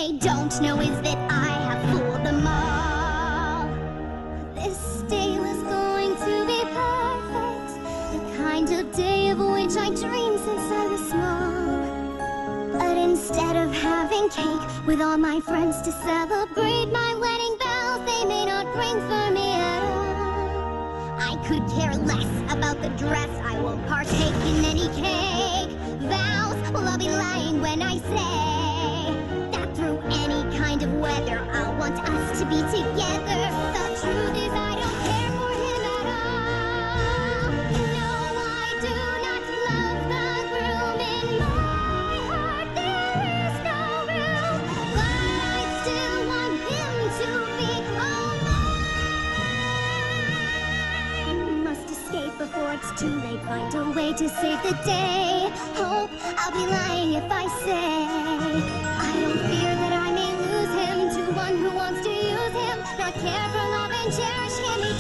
they don't know is that I have fooled them all. This day was going to be perfect, the kind of day of which I dreamed since I was small. But instead of having cake with all my friends to celebrate my wedding bells, they may not ring for me at all. I could care less about the dress, I won't partake in any cake vows. Well, I'll be lying when I say that through any kind of weather I'll want us to be together. The truth is I don't care for him at all. No, I do not love the groom. In my heart there is no room, but I still want him to be all mine. Must escape before it's too late, find a way to save the day. Hope I'll be lying if I say I don't fear that I may lose him to one who wants to use him, not care for love and cherish him.